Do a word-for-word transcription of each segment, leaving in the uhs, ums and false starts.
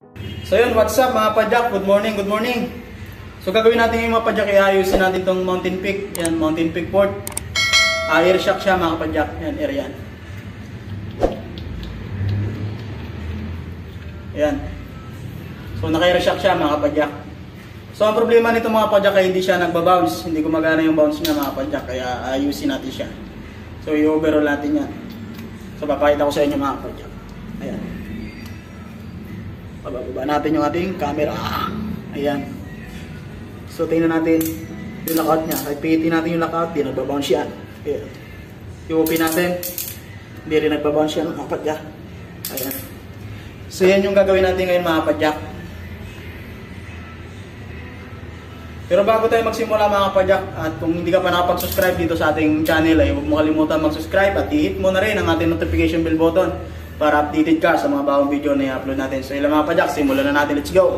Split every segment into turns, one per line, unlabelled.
So yun, what's up mga padyak? Good morning, good morning. So gagawin natin yung mga padyak, iayusin natin itong mountain peak. Yan, mountain peak port. Uh, air shock siya mga padyak. Yan, air yan. Yan. So naka-air shock siya mga padyak. So ang problema nito mga padyak ay hindi siya nagbabounce. Hindi gumagana yung bounce niya mga padyak. Kaya ayusin natin siya. So i-overall natin yan. So papakita ko sa inyo mga padyak. Ayan. Pababa natin yung ating camera. Ayan. So tingnan natin yung lockout niya. Ipitin natin yung lockout. Hindi nagbabounce yan. Ayan. I-open natin. Hindi rin nagbabounce yan mga padyak. Ayan. So yan yung gagawin natin ngayon mga padyak. Pero bago tayo magsimula mga padyak, at kung hindi ka pa nakapag-subscribe dito sa ating channel, ay huwag mo kalimutan mag-subscribe at i-hit mo na rin ang ating notification bell button para updated ka sa mga bagong video na i-upload natin. So yun lang mga padyak, simulan na natin. Let's go!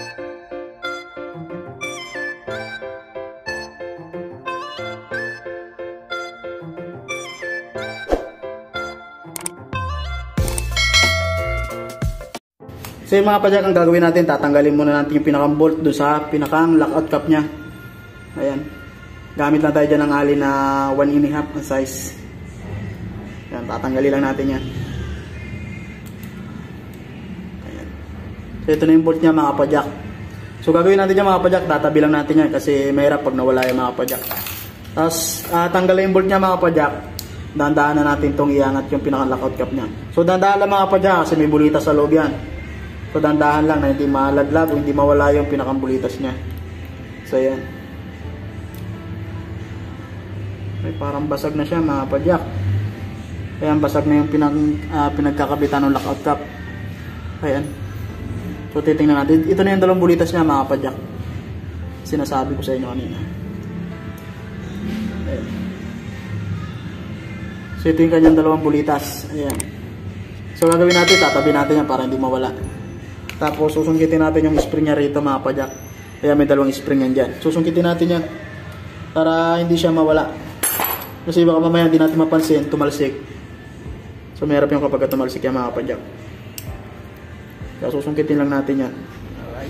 So yung mga padyak, ang gagawin natin, tatanggalin muna natin yung pinakang bolt doon sa pinakang lockout cap nya. Ayan. Gamit lang tayo dyan ng alin na one and a half ang size. Ayan, tatanggalin lang natin yan. Ayan. So ito na yung bolt nya mga padyak. So gagawin natin dyan mga padyak, tatabi lang natin yan kasi mahirap pag nawala yung mga padyak. Tapos uh, tanggalin yung bolt nya mga padyak. Dahan-dahan na natin itong iangat yung pinakang lockout cap nya. So dahan-dahan lang mga padyak kasi may bulita sa loob yan. So dandahan lang na hindi malaglag o hindi mawala yung pinakambulitas niya. So yan. Ay, parang basag na siya mga padyak. Ayan, basag na yung pinag, uh, pinagkakabitan ng lockout cap. Ayan. So titingnan natin. Ito na yung dalawang bulitas niya mga padyak. Sinasabi ko sa inyo kanina. Ayan. So ito yung kanyang dalawang bulitas. Ayan. So gagawin natin, tatabi natin yan para hindi mawala. Tapos susungkitin natin yung spring niya rito mga padyak. Kaya may dalawang spring yan dyan. Susungkitin natin yan para hindi siya mawala. Kasi baka mamaya hindi natin mapansin, tumalsik. So mayroon yung kapag tumalsik yan mga padyak. Kaya susungkitin lang natin yan. Alright.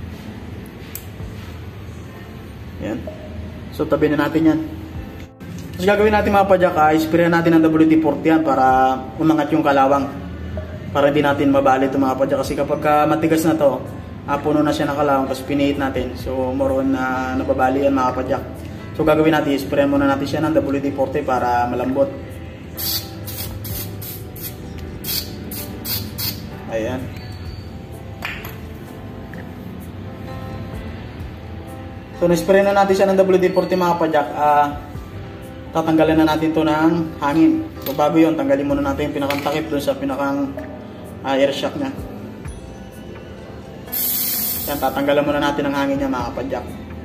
Yan. So tabi na natin yan. Tapos gagawin natin mga padyak, ah, isprayan natin ng W D forty yan para umangat yung kalawang. Para hindi natin mabali ito mga padyak. Kasi kapag uh, matigas na to, uh, puno na siya ng kalawang, tapos pinihit natin. So more on na uh, nababali yan mga padyak. So gagawin natin, isprayan muna natin siya ng W D forty para malambot. Ayan. So na-spray na natin siya ng W D forty mga padyak. Uh, tatanggalin na natin to ng hangin. So bago yun, tanggalin muna natin yung pinakang takip doon sa pinakang uh, air shock nya. Yan, tatanggalan muna natin ang hangin niya mga padyak.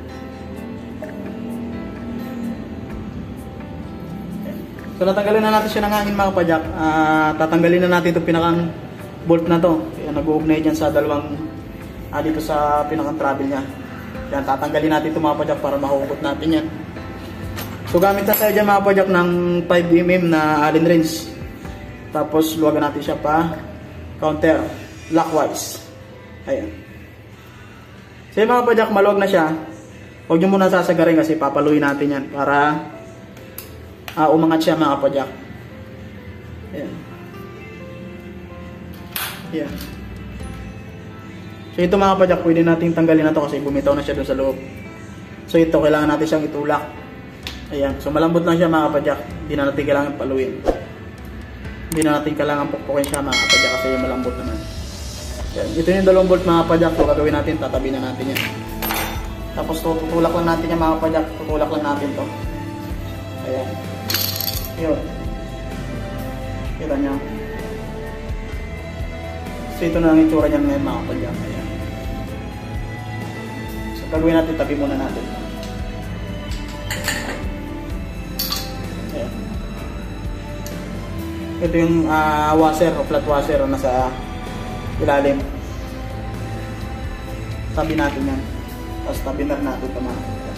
So natanggalin na natin siya ng hangin mga padyak. Uh, tatanggalin na natin itong pinakang bolt na to. Yan, nag-uugnay dyan sa dalawang uh, dito sa pinakang travel nya. Yan, tatanggalin natin ito mga padyak para mahugot natin yan. So gamit na tayo dyan mga padyak ng five millimeter na Allen wrench. Tapos luwagan natin siya pa counter clockwise. Ayan. So yung mga padyak, maluwag na siya. Huwag nyo muna sasagarin kasi papaluin natin yan para uh, umangat siya mga padyak. Ayan. Ayan. So ito mga padyak, pwede natin tanggalin na to kasi bumitaw na siya doon sa loob. So ito, kailangan natin siyang itulak. Ayan. So malambot lang siya mga padyak. Hindi na natin kailangan paluin. Hindi na natin kailangan pukpukin siya mga padyak kasi malambot naman. Ayan. Ito yung dalawang bolt mga padyak. So gagawin natin, tatabi na natin yan. Tapos tutulak lang natin yung mga padyak. Tutulak lang natin to. Ayan. Yun. Kita nyo. So ito na ang itsura niyan ngayon mga padyak. Ayan. So gagawin natin, tabi muna natin. Ayan. Ito yung uh, washer o flat washer o nasa ilalim. Tabi natin yan. Tapos tabi na natin ito mga padyak.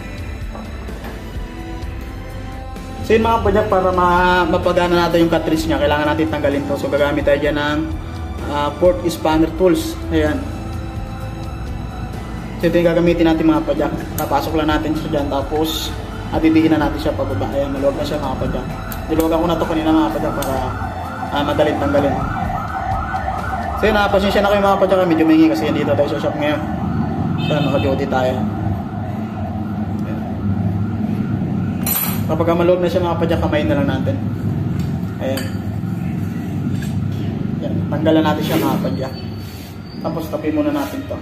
So yun mga padyak, para ma mapagana natin yung cartridge nya, kailangan natin tanggalin to. So gagamit tayo dyan ng uh, port spanner tools. Ayan. So ito yung gagamitin natin mga padyak. Napasok lang natin siya dyan, tapos atidiin na natin siya pababa. Ayan, maluwag na siya mga padyak. Diluwagan ko na ito kanina mga padyak para uh, madalit tanggalin. So yun, napasensya na kayo mga padyak, medyo maingi kasi dito tayo sa shop ngayon. So naka-duty tayo. Ayan. Kapag maluwag na siya mga padyak, kamayin na lang natin. Ayan. Ayan, tanggalan natin siya mga padyak. Tapos tapin muna natin ito.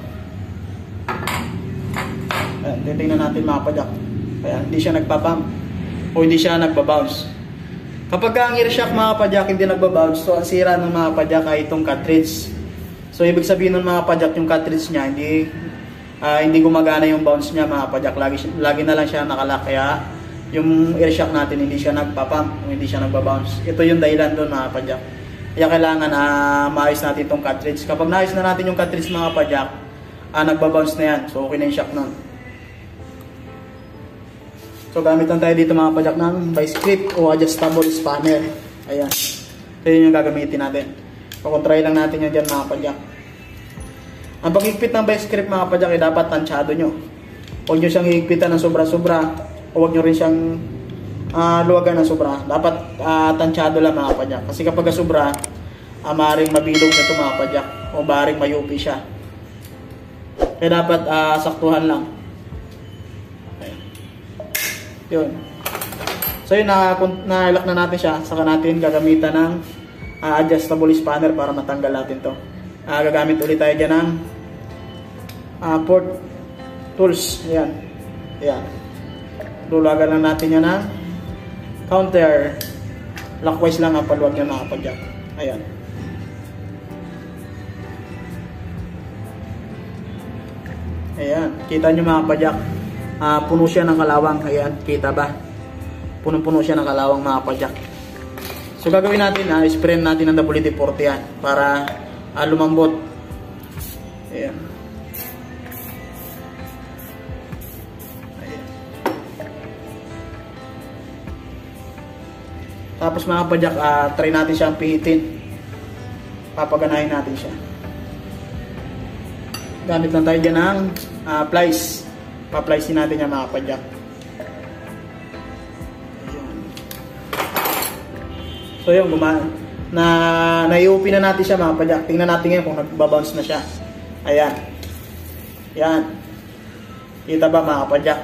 Ayan, titingnan natin mga padyak. Ayan, hindi siya nagpa-pump o hindi siya nagba-bounce. Kapag ang air shock mga padyak hindi nagba-bounce, so ang sira ng mga padyak ay itong cartridge. So ibig sabihin ng mga padyak yung cartridge niya hindi uh, hindi gumagana yung bounce niya mga padyak. Lagi, lagi na lang siya nakalock, kaya yung air shock natin hindi siya nagpa-pump o hindi siya nagba-bounce. Ito yung dahilan doon mga padyak. Kaya kailangan uh, maayos natin itong cartridge. Kapag naayos na natin yung cartridge mga padyak, uh, nagba-bounce na yan. So okay na yung shock nun. So gamit lang tayo dito mga padyak ng vice grip o adjustable spanner. Ayan. So yun yung gagamitin natin. Pakontry lang natin yan dyan mga padyak. Ang pag-higpit ng vice grip mga padyak ay dapat tansyado nyo. Huwag nyo siyang higpitan ng sobra-sobra o huwag nyo rin siyang uh, luwagan ng sobra. Dapat uh, tansyado lang mga padyak. Kasi kapag sobra, uh, maaaring mabilog na ito mga padyak o maaaring mayupi siya. Kaya dapat uh, saktuhan lang. Yun. So yun, na-lock na natin siya. Saka natin gagamitan ng uh, adjustable spanner para matanggal natin to. Uh, gagamit ulit tayo dyan ng uh, port tools. Ayan. Ayan. Lulagan lang natin yan ng counter. Lockwise lang ang paluwag niya mga padyak. Ayan. Ayan. Kita nyo mga padyak. Uh, puno siya ng kalawang. Ayan, kita ba? Punong-puno siya ng kalawang mga padyak. So gagawin natin, uh, spray natin ng W D forty yan para uh, lumambot. Ayan. Ayan. Tapos mga padyak, uh, try natin siyang pihitin. Papaganahin natin siya. Gamit lang tayo dyan ng uh, plies. Pa-plies natin yung mga padyak. Ayan. So yun, gumana. Na, na-i-open na natin siya mga padyak. Tingnan natin ngayon kung nagbabounce na siya. Ayan. Ayan. Kita ba mga padyak?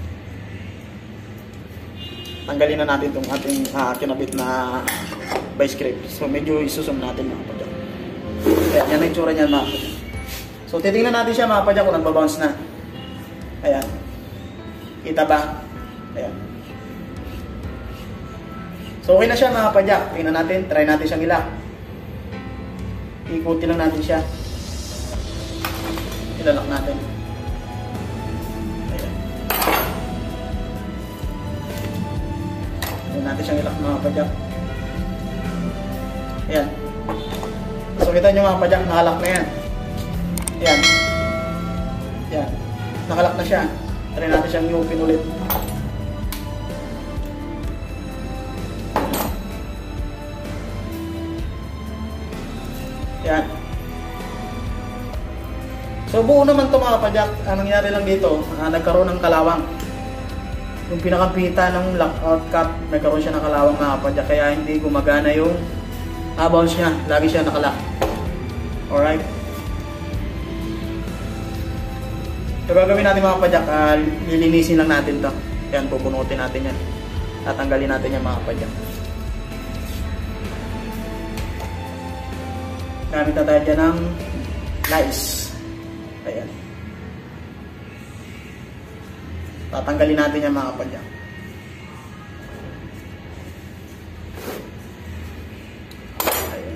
Tanggalin na natin itong ating uh, kinabit na vice grip. So medyo isusum natin mga padyak. Ayan, yan ang itsura niyan mga padyak. So titingnan natin siya mga padyak kung nagbabounce na. Ayan. Kita ba? Ayan. So okay na siya mga padyak. Tingnan natin. Try natin siyang ilak. Ikutin lang natin siya. Ilalak natin. Ayan. Tingnan natin siyang ilak mga padyak. Ayan. So kita nyo mga padyak. Nakalak na yan. Ayan. Ayan. Nakalak na siya. Try natin siyang i-open ulit. Yan. So buo naman ito mga padyak. Ang nangyari lang dito, uh, nagkaroon ng kalawang. Yung pinakampita ng lockout cap, nagkaroon siya ng kalawang mga padyak. Kaya hindi gumagana yung uh, bounce niya. Lagi siya nakalak. Alright. So gagawin natin mga padyak, uh, lilinisin lang natin to. Yan, pupunutin natin yan. Tatanggalin natin yan mga padyak. Gamit na tayo dyan ng lice. Ayan. Tatanggalin natin yan mga padyak. Ayan.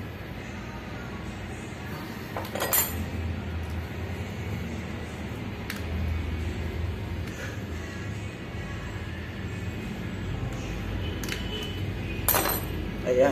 Ayan.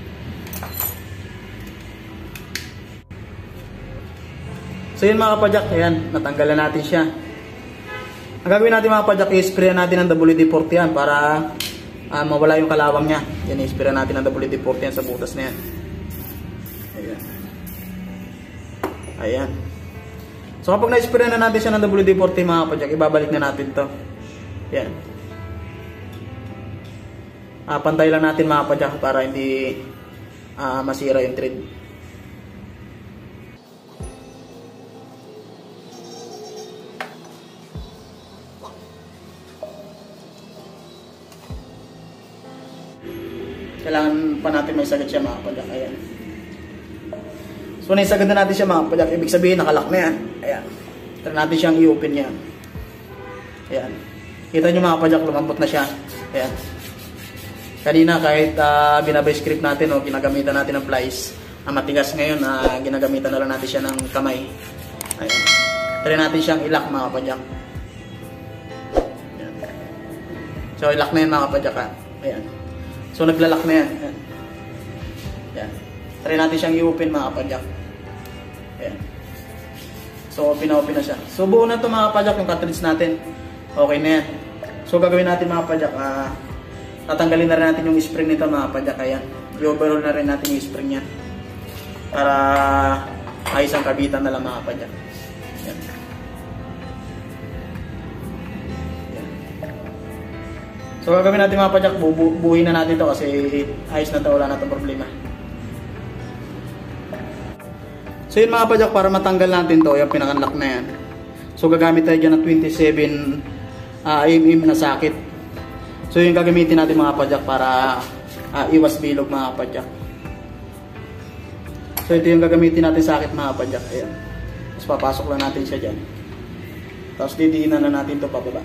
So yun mga kapadyak, ayan, natanggalan natin siya. Ang gagawin natin mga kapadyak, i-spray natin ng W D forty yan para uh, mawala yung kalawang niya. Yan, i-spray natin ng W D forty yan sa butas na yan. Ayan. Ayan. So kapag na-spray na natin siya ng W D forty mga kapadyak, ibabalik na natin to. Ayan. Uh, pantay lang natin mga kapadyak para hindi uh, masira yung thread. Kailangan pa natin may sagad siya mga kapadyak. Ayan. So naisagad na natin siya mga kapadyak. Ibig sabihin nakalock na yan. Ayan. Try natin siyang i-open yan. Ayan. Kita nyo mga kapadyak, lumambot na siya. Ayan. Kanina kahit uh, binabay script natin o ginagamitan natin ng plies na matigas, ngayon uh, ginagamitan na lang natin siya ng kamay. Ayan. Try natin siyang i-lock mga kapadyak. Ayan. So i-lock na yan mga kapadyak ha. Ayan. So naglalak na yan. Ayan. Ayan. Try natin siyang i-open mga kapadyak. Ayan. So open na open na siya. So buo na ito mga kapadyak yung cartridge natin. Okay na yan. So gagawin natin mga kapadyak. Uh, tatanggalin na rin natin yung spring nito mga kapadyak. Ayan. I-overhaul na rin natin yung spring niya. Para ayos ang kabitan na lang mga kapadyak. Ayan. So gagawin natin mga kapadyak, bu bu buuin na natin to kasi ayos na to, wala na itong problema. So yun mga kapadyak, para matanggal natin to, yung pinaka-lock na yan. So gagamit tayo dyan ng twenty-seven uh, mm na sakit. So yung gagamitin natin mga kapadyak para uh, iwas bilog mga kapadyak. So ito yung gagamitin natin sakit mga kapadyak. Ayan. Tapos papasok lang natin siya dyan. Tapos didiinan na natin to pababa.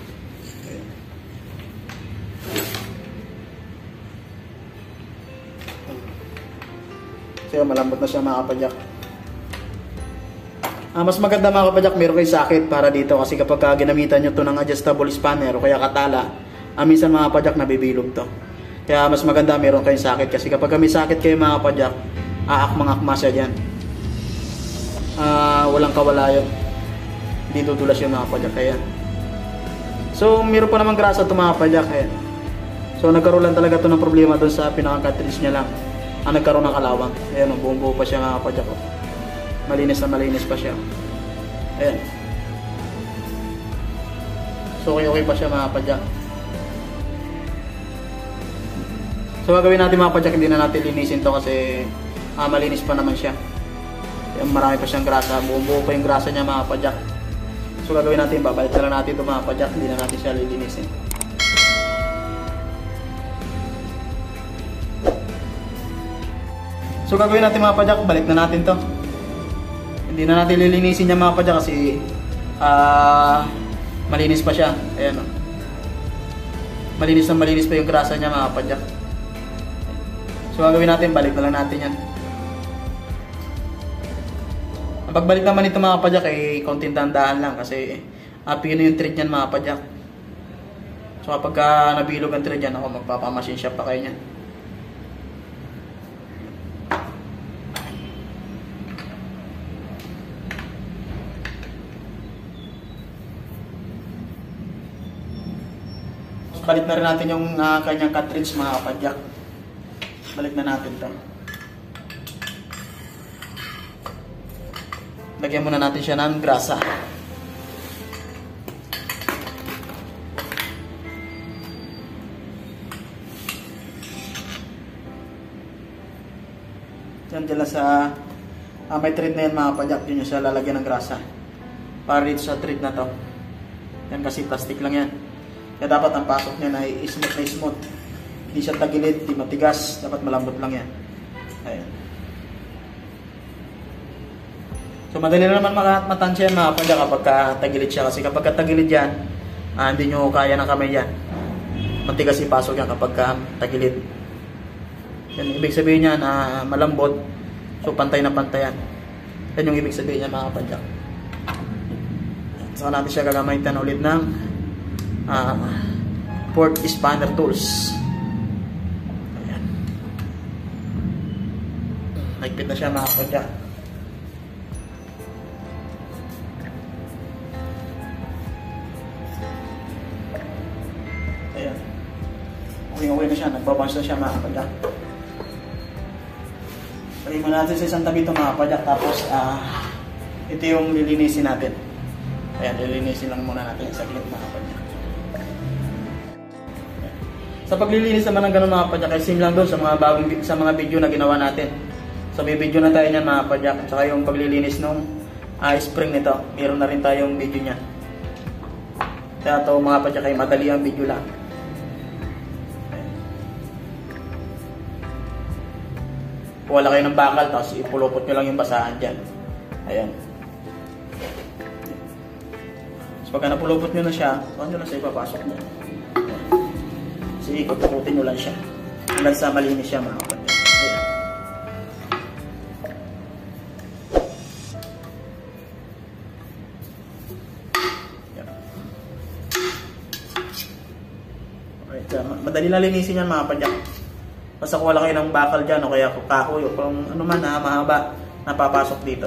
So malambot na siya mga kapadyak. Ah, mas maganda mga kapadyak, meron kayo sakit para dito kasi kapag uh, ginamitan nyo to ng adjustable spanner o kaya katala, ah, minsan mga kapadyak nabibilog to. Kaya mas maganda meron kayong sakit kasi kapag may sakit kayo mga kapadyak, aakmang-akma siya dyan. Ah, walang kawala yun. Hindi tutulas yung mga kapadyak. Kaya. So meron pa naman grasa to mga kapadyak. Kaya. So nagkaroon lang talaga to ng problema doon sa pinaka-cartridge niya lang. Ah, nagkaroon ng kalawang. Ayan, oh, buong buo pa siya mga kapadyak. Oh. Malinis na malinis pa siya. Ayan. So okay okay pa siya mga kapadyak. So gagawin natin mga kapadyak, hindi na natin linisin to kasi ah, malinis pa naman siya. Ayan, marami pa siyang grasa. Buong buo pa yung grasa niya mga kapadyak. So gagawin natin, babalik na lang natin ito mga kapadyak. Hindi na natin siya lilinisin. So gagawin natin mga kapadyak, balik na natin to. Hindi na natin lilinisin niya mga kapadyak kasi uh, malinis pa siya. Ayan o. Malinis na malinis pa yung grasa niya mga kapadyak. So gagawin natin, balik na lang natin yan. Ang pagbalik naman ito mga kapadyak ay konting dahan lang kasi uh, pino yung thread niyan mga kapadyak. So kapag uh, nabilog ang thread yan, ako magpapamachine shop pa kayo niyan. Balik na rin natin yung uh, kanyang cartridge mga kapadyak. Balik na natin to. Lagyan muna natin siya ng grasa. Diyan dyan sa uh, may thread na yan mga kapadyak. Diyan nyo siya lalagyan ng grasa. Para dito sa thread na to. Yan kasi plastic lang yan. Kaya dapat ang pasok niya na smooth na smooth. Hindi siya tagilid, hindi matigas. Dapat malambot lang yan. Ayan. So madali na naman matansya yan mga kapadyak kapag tagilid siya. Kasi kapag tagilid yan, ah, hindi nyo kaya ng kamay yan. Matigas ipasok yan kapag tagilid. Yan, ibig sabihin niya na malambot. So pantay na pantay yan. Yan yung ibig sabihin niya mga kapadyak. So natin siya gagamitan ulit ng Uh, port spanner tools. Ayan. Nagpit na siya mga kapadyak. Ayan. Okay okay na siya. Nagbabounce na siya mga kapadyak. Pagay mo natin sa isang tabi ito mga kapadyak. Tapos uh, ito yung lilinisin natin. Ayan, lilinisin lang muna natin sa saglit mga kapadyak. Sa paglilinis naman ng ganun mga kapadyak, ay sim lang doon sa mga bagong sa mga video na ginawa natin. So may video na tayo niyan mga kapadyak, at saka yung paglilinis ng uh, spring nito, meron na rin tayong video niyan. Kaya ito mga kapadyak ay madali ang video lang. Wala kayo ng bakal, tapos ipulupot nyo lang yung basahan dyan. Ayan. So pagka napulupot nyo na siya, huwag nyo lang siya ipapasok nyo. Sige, ipulutin nyo lang siya. Hanggang sa malinis siya mga kapatid. Ayan. Ayan. Alright, madali na linisin yan mga kapadyak. Basta kung wala kayo ng bakal dyan o kaya kahoy o kung ano man na mahaba napapasok dito.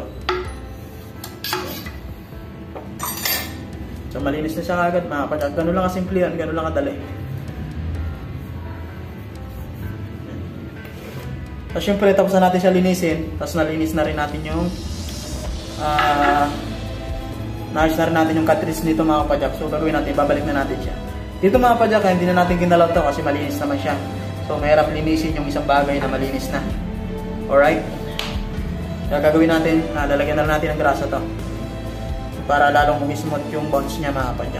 So malinis na siya agad mga kapadyak. Ganun lang kasimple yan, ganun lang kadali. So syempre tapos na natin siya linisin. Tapos nalinis na rin natin yung uh, naayos na rin natin yung cartridge nito mga kapadyak. So gagawin natin, babalik na natin siya. Dito mga kapadyak, hindi na natin ginalaw to kasi malinis naman siya. So, mahirap linisin yung isang bagay na malinis na. Alright? Kaya gagawin natin, ah, lalagyan na natin ng grasa to. Para lalong umismot yung bones niya mga kapadyak.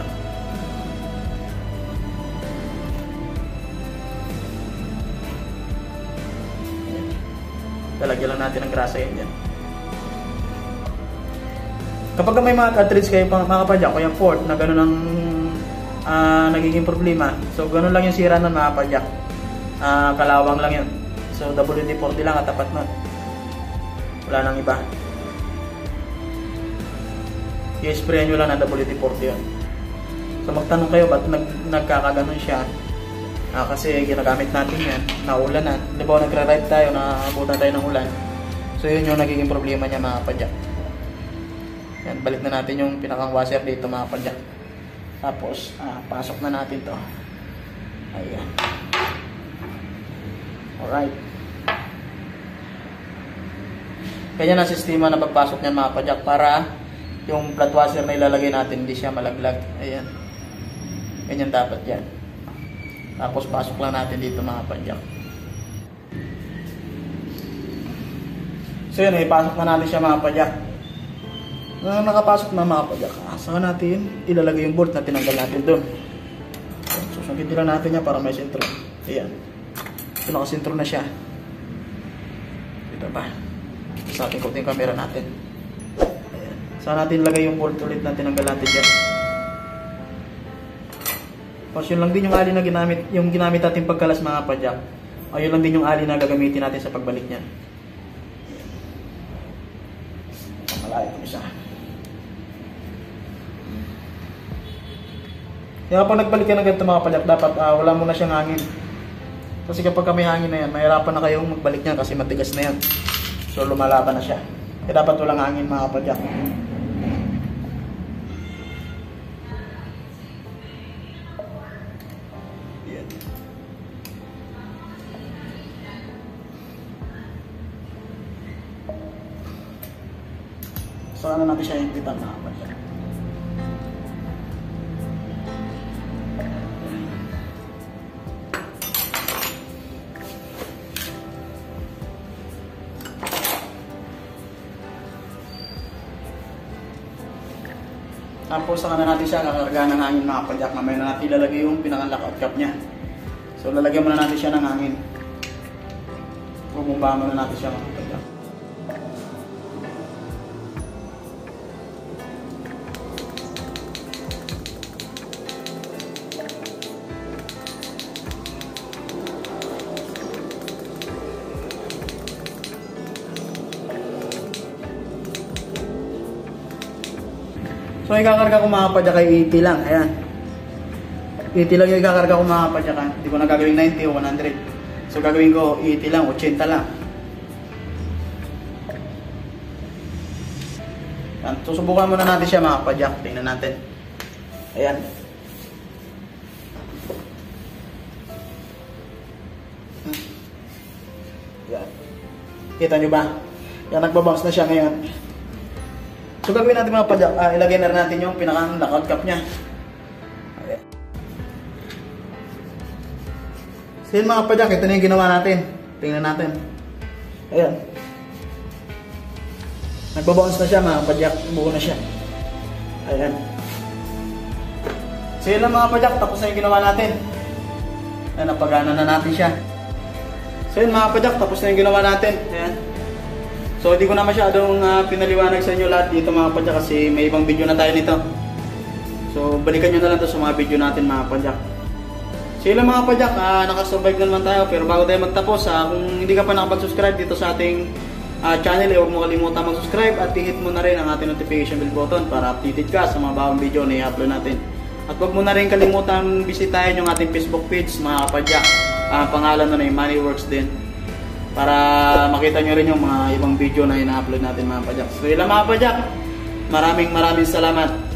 Lalagyan lang natin ng grasa yun dyan. Kapag may mga cartridge kayo mga kapadyak, o yung port na gano'n ang uh, nagiging problema. So, gano'n lang yung sira ng mga kapadyak. Uh, kalawang lang yun. So W D forty lang at tapat nun. Wala nang iba. I-spray nyo lang ng W D forty yun. So magtanong kayo ba't nag nagkakaganon siya. uh, Kasi ginagamit natin yan. Naulanan. Di ba nagra-ride tayo, naabutan tayo ng ulan. So yun yung nagiging problema niya mga kapadyak. Yan, balik na natin yung pinakang washer dito mga kapadyak. Tapos uh, pasok na natin to. Ayan. Alright. Ganyan ang sistema na pagpasok niyan mga kapadyak para yung flat washer na ilalagay natin hindi siya malaglag. Ayan. Ganyan dapat yan. Tapos pasok lang natin dito mga kapadyak. So yun, ipasok na natin siya mga kapadyak. Nung nakapasok na mga kapadyak, saka natin ilalagay yung bolt na tinanggal natin doon. Susungkitin lang natin yan para may sentro. Ayan. So nakasintro na siya. Dito ba? Sa ating kuting camera natin. Ayan. Saan natin lagay yung bolt ulit na tinanggal natin dyan. Tapos yun lang din yung ali na ginamit, yung ginamit natin pagkalas mga kapadyak. Ayun lang din yung ali na gagamitin natin sa pagbalik niyan. Malayo ito isa. Kaya kapag nagbalik ka ng ganito mga kapadyak, dapat uh, wala muna siyang hangin. Kasi kapag may hangin na yan, mahirapan na kayong magbalik niyan kasi matigas na yan. So lumalaban na siya. Kaya dapat walang hangin mga kapadyak. Yan. So ano natin siya higpitan mga kapadyak. Tapos saka na natin siya kakargahan ng hangin mga kapadyak. Mamaya na natin ilalagay yung pinaka-lockout cap niya. So lalagyan muna natin siya ng hangin. Bumumba muna natin siya mga kapadyak. So ikakarga ko mga kapadyak ay eighty lang. Ayan. eighty lang yung ikakarga ko mga kapadyak. Hindi ko na gagawin ninety o one hundred. So gagawin ko eighty lang, eighty lang. Ayan. Susubukan muna natin siya mga kapadyak. Tingnan natin. Ayan. Ayan. Kita nyo ba? Yan, nagbabounce na siya ngayon. So gagawin natin mga kapadyak, uh, ilagay na rin natin yung pinakang lockout cap niya. Okay. So yun mga kapadyak, ito na yung ginawa natin. Tingnan natin. Ayan. Nagbabounce na siya mga kapadyak, buo na siya. Ayan. So yun lang mga kapadyak, tapos na yung ginawa natin. Ayan, napagana na natin siya. So yun mga kapadyak, tapos na yung ginawa natin. Ayan. So hindi ko na masyadong uh, pinaliwanag sa inyo lahat dito mga kapadyak kasi may ibang video na tayo nito. So balikan nyo na lang to sa mga video natin mga kapadyak. So yun lang mga kapadyak, uh, nakasurvive na naman tayo. Pero bago tayo magtapos, uh, kung hindi ka pa nakapag-subscribe dito sa ating uh, channel, eh, huwag mo kalimutan mag-subscribe at i-hit mo na rin ang ating notification bell button para updated ka sa mga bagong video na i-upload natin. At huwag mo na rin kalimutan bisitahin yung ating Facebook page mga kapadyak. Uh, pangalan na na yung Moneyworks din. Para makita nyo rin yung mga ibang video na ina-upload natin mga kapadyak. So yun lang mga kapadyak. Maraming maraming salamat.